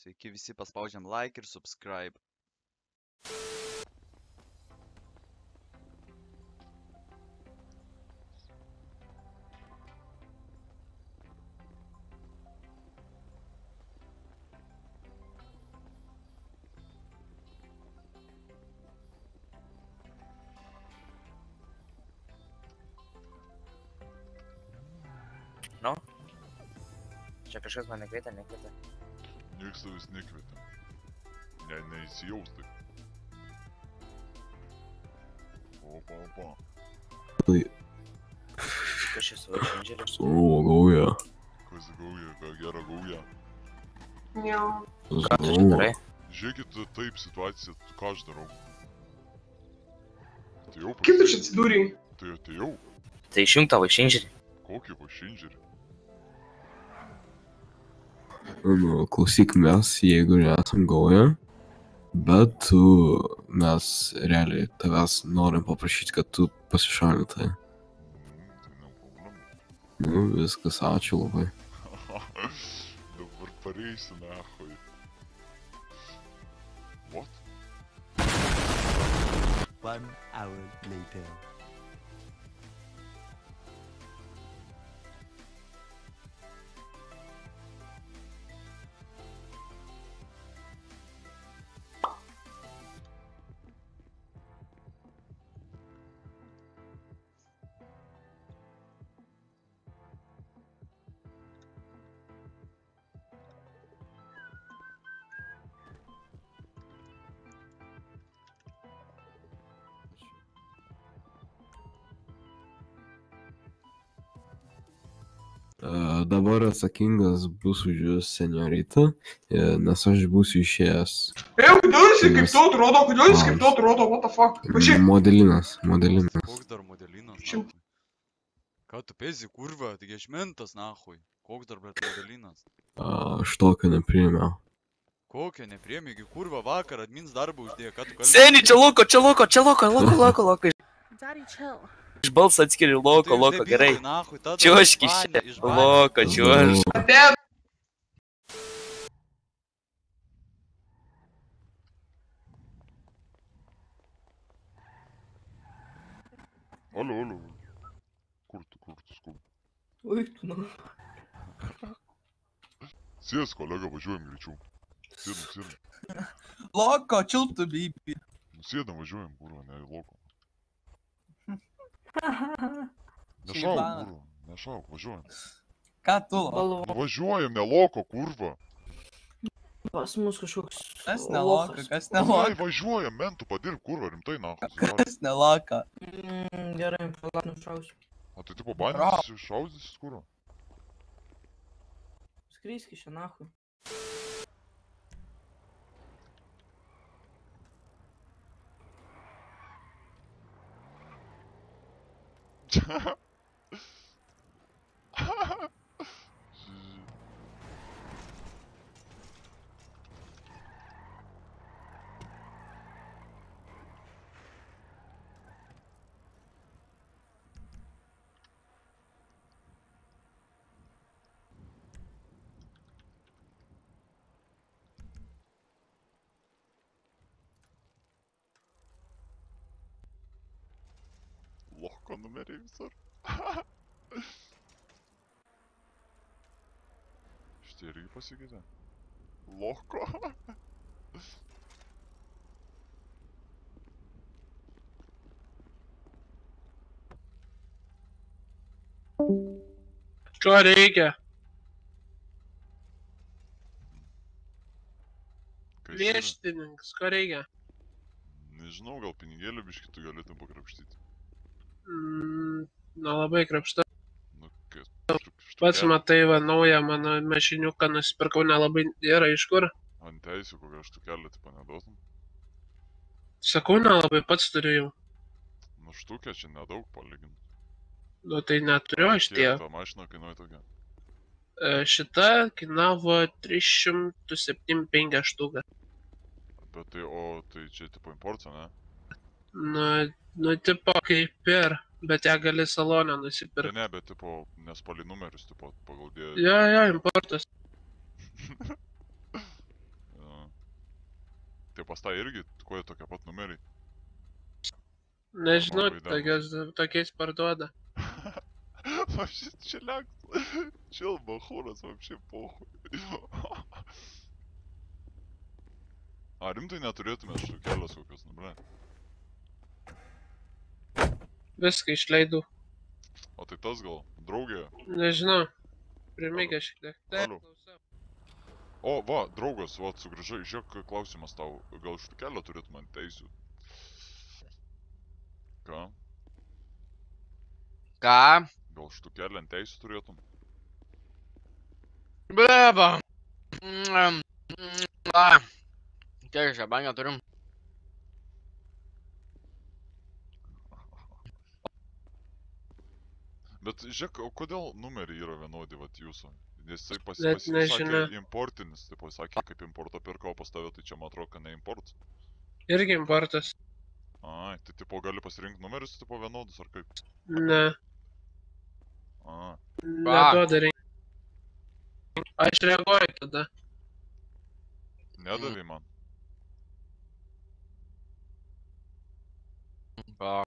Sveiki visi, paspaudžiam like ir subscribe. Nu? Čia kažkas mane kvietė, nekvietė. Niekas tavęs nekvietė. Neįsijaus taip. Opa. Kas čia savo žinžeris? O, gauja. Kas gauja, ką gera gauja. Ką tu čia darai? Žiūrėkit taip situaciją, ką aš darau. Atėjau Kaip tu čia atsidūrei? Tai atėjau. Tai išjung tavo žinžerį. Kokį vašinžerį? Nu, klausyk, mes, jeigu nesam gauja, bet mes realiai tavęs norim paprašyti, kad tu pasišalintai. Tai ne problema. Nu, viskas, ačiū labai. Dabar pareisiu nahui. What? 1 hour later. Dabar atsakingas bus už jūs, senjorita, nes aš būsiu išėjęs. Kodėl jis kaip tu atrodo, what the fuck? Pažiūrėk. Modelinas. Koks dar modelinas, Šiau. nahui? Ką tu pezi, kurva, taigi aš mentas, nahui. Koks dar, bret, modelinas? Aš tokio nepriėmiau. Kokio nepriemėgi, kurva, vakar admins darbą uždėjo, ką tu kalbėjai? Seni, čia loko. Daddy, chill. Iš balsą atskiri loko, gerai. Čiuoški šią. Loko, čiuošk. Ate. Alio. Kur tu? Oi, tu nu. Sės, kolega, važiuojam greičiau. Sėdam. Loko, chill to baby. Sėdam, važiuojam, kurva, ne į loko. Šiaip, Nešauk, važiuojam. Ką tu, loko? Nu važiuojam, ne loko, kurva. Pas mus kažkoks... Kas ne loko, kas ne Ai, loko? važiuojam, mentų padirb, kurva, rimtai, na. Kas ne loko? Gerai, palauk, nušausiu. O tai tipo bandys šaudysis, kurva. Skriski šią nahui. Loko numeriai visur. Šitie irgi pasikeitė. Loko. Ko reikia? Vieštininkas, ko reikia? Nežinau, gal pinigėlį biškį tu galėtum pakrapštyti. Labai krapšta. Nu, kas? Pats matai, va, naują mano mašiniuką nusipirkau nelabai gerai, iš kur? Ant teisių kokią štukelę tipo neduotum. Sakau, nelabai pats turiu jau. Nu štukę čia nedaug palygint. Nu tai neturiu aš Kiek tiek. ta mašina kainuoja tokia? Šita kainavo 375 štuką. Bet tai, o tai čia tipo importo, ne? Nu tipo kaip ir, bet ją gali salonę Tai nusipirkti. ne, bet tipo, nespali numerius, tipo, pagal dėjo. Jo, importas. pas tą irgi, kuo jie tokie pat numeriai. Nežinau, Labai tokiais parduoda. Вообще челяк. Чел бахурас вообще похуй. A rimtai neturėtume štukėlės kokios, nu ble. Viską išleidau. O tai tas gal, draugė. Nežinau. Primėgė šiek tiek. Taip, Alio. klausau. O, va, draugas, va, sugrįžai, žiūrėk, klausimas tau. Gal štukėlę turėtum ant teisių? Ką? Ką? Gal štukėlę ant teisių turėtum? Bleba. Kiek žabanę turim? Bet žiūrėk, o kodėl numeriai yra vienodi, vat jūsų? Nes jisai Net nežinau. pasakė importinis, tai pasakė kaip importo pirko, pas tave, tai čia man atrodo, kad ne import. Irgi importas. Ai, tai tipo gali pasirinkti numerius, tipo vienodus, ar kaip? Ne. A, Neduoda rinkti. Aš reaguoju tada. nedavai man. Ką?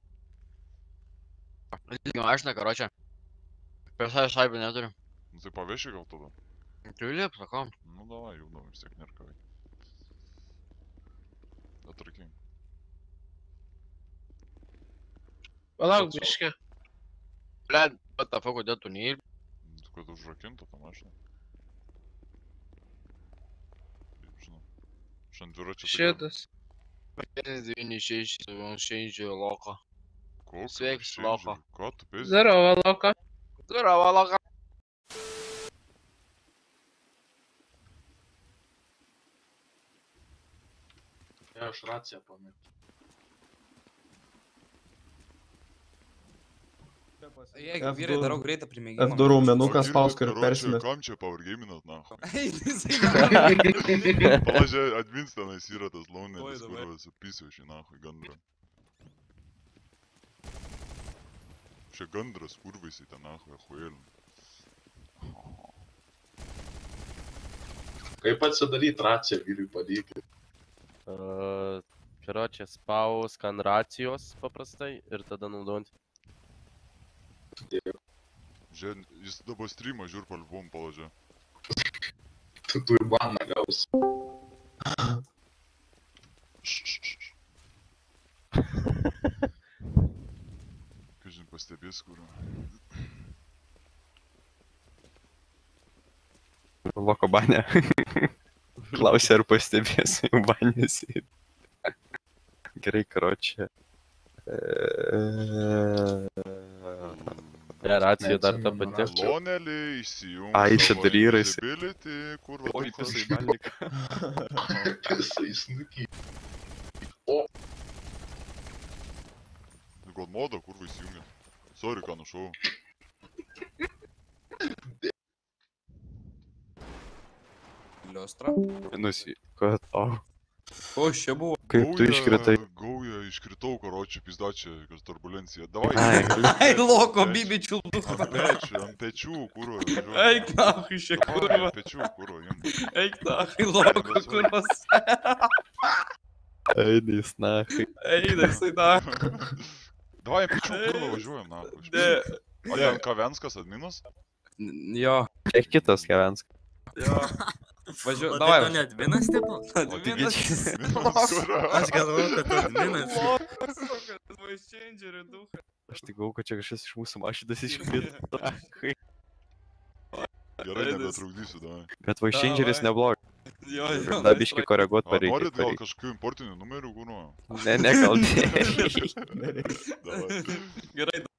Lygim mašiną, karočią. Per save šaibę neturiu. Nu tai paveši gal tada? Turiu liep, sakom. Nu davai, judam, vis tiek nėra ką veikt. Atrakink. Palauk, biškė. Bled, what the fuck, kodėl tu neįl? Nu, kad užrakinta tą mašiną. Kaip žinau. Šiandien dviračio tai gali. Šitas. 96, šeidžio loko. Kokio Sveiks, šeidžio? loko. Ką tu pėsi? Zdarova, Loka. Здорово, лока. Aš raciją pamiršau. Jeigu vyrai darau greitą primėgimą. F2 raumenukas spausk ir Karočią, persimest. kam čia powergaminat, nahu? Jisai Palažė, admins tenais yra tas Oi, launelis, davai. kur supysiu šį nahu gandrą. Čia gandras, kurvaisi ten nahu, ehuėlin. Kaip atsidaryti raciją vyrui padėti? Karočią spausk ant racijos paprastai ir tada naudojant. Žiūrėk, jis dabar streamą žiūr palbom palažė. Tu ir baną gausi. Kažin pastebės, kur. Loko banė. Klausia, ar pastebės jau banės. Gerai, karočią. Racija dar ta pati. Lonelį įsijungi. Ai, čia dar įraisi. Visibility, kur va Oi, tu visai kažkaip. balnik. Visai snuky. God modo, kur va įsijungi. Sorry, ką nušau. Liostra. Nusi, kad tau. O, čia buvo. Kaip tu iškritai? Gauja, iškritau, karočią, pizdačią, kas turbulencija. Davai. Ai, loko, bibičių. Ant pečių, kuro. Eik, nahui, šia kurva. Ant pečių, kuro, jam. Eik, nahui, loko, kurvas. Eidais, nahai. Eidai, jisai nahui. Davai, ant pečių, kurva, važiuojam, na. O ten Kavenskas adminas? Jo. Kiek kitas Kevenskas? Jo. Važiuoju, davai. O tai net vienas tipo? Adminas. Aš galvoju, kad tu adminas. Lokas, voice changerių duha. Aš tik galvoju, kad čia kažkas iš mūsų mašinas iškrito. Gerai, nebetrukdysiu, davai. Bet voice changeris neblogas. Jo, jo. Da biški koreguot Ar pareikia. norit gal kažkokių importinių numerių, kūro? Ne, gal ne. Davai. Gerai,